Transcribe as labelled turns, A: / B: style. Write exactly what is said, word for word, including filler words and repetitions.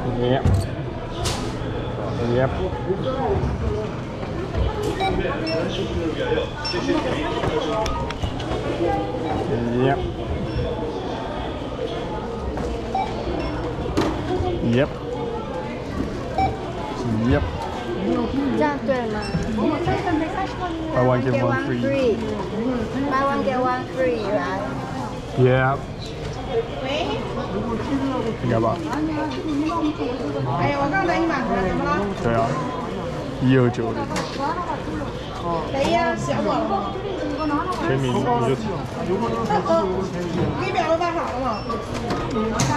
A: Yep. Yep. Yep. Yep. Yep.
B: 这样对吗
A: Buy one get one free.
B: Buy one get one free, right?
A: Yeah. 应该吧？
C: 哎，我刚才你买回来怎么了？
A: 对啊，一二九零。
C: 谁呀？想我了吗？
A: 签名你就。
C: 呃呃，仪表都带好了吗？